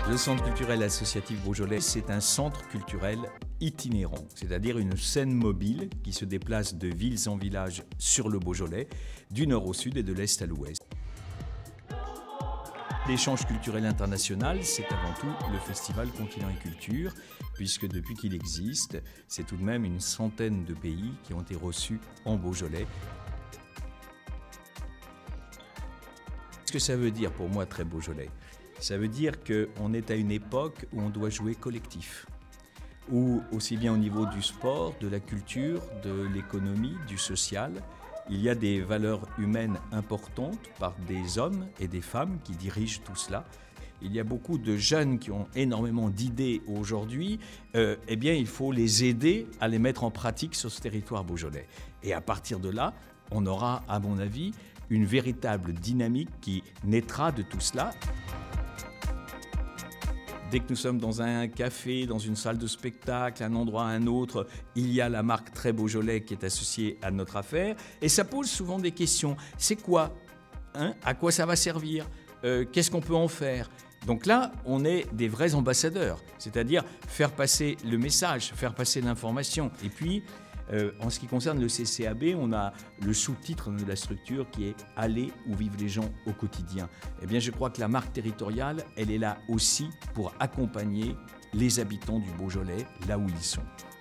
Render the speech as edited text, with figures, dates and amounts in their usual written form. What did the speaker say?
Le Centre culturel associatif Beaujolais, c'est un centre culturel itinérant, c'est-à-dire une scène mobile qui se déplace de villes en villages sur le Beaujolais, du nord au sud et de l'est à l'ouest. L'échange culturel international, c'est avant tout le festival Continent et Culture, puisque depuis qu'il existe, c'est tout de même une centaine de pays qui ont été reçus en Beaujolais. Ce que ça veut dire pour moi, très Beaujolais, ça veut dire qu'on est à une époque où on doit jouer collectif, où aussi bien au niveau du sport, de la culture, de l'économie, du social, il y a des valeurs humaines importantes par des hommes et des femmes qui dirigent tout cela. Il y a beaucoup de jeunes qui ont énormément d'idées aujourd'hui. Eh bien, il faut les aider à les mettre en pratique sur ce territoire beaujolais. Et à partir de là, on aura, à mon avis, une véritable dynamique qui naîtra de tout cela. Dès que nous sommes dans un café, dans une salle de spectacle, un endroit à un autre, il y a la marque Très Beaujolais qui est associée à notre affaire. Et ça pose souvent des questions. C'est quoi ? À quoi ça va servir ? Qu'est-ce qu'on peut en faire ? Donc là, on est des vrais ambassadeurs, c'est-à-dire faire passer le message, faire passer l'information. Et puis, en ce qui concerne le CCAB, on a le sous-titre de la structure qui est « Aller où vivent les gens au quotidien ». Eh bien, je crois que la marque territoriale, elle est là aussi pour accompagner les habitants du Beaujolais là où ils sont.